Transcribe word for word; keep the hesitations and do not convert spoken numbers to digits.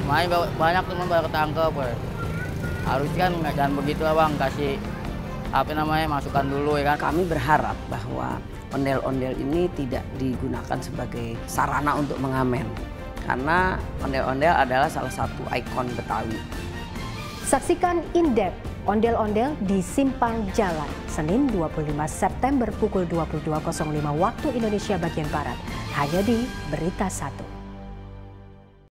Makanya banyak teman pada ketangkep. We. Harus kan nggak jangan begitu lah bang, kasih apa namanya masukan dulu ya kan. Kami berharap bahwa ondel-ondel ini tidak digunakan sebagai sarana untuk mengamen. Karena ondel-ondel adalah salah satu ikon Betawi. Saksikan Indep Ondel-ondel di Simpang Jalan, Senin dua puluh lima September pukul dua puluh dua nol lima waktu Indonesia bagian Barat, hanya di Berita Satu.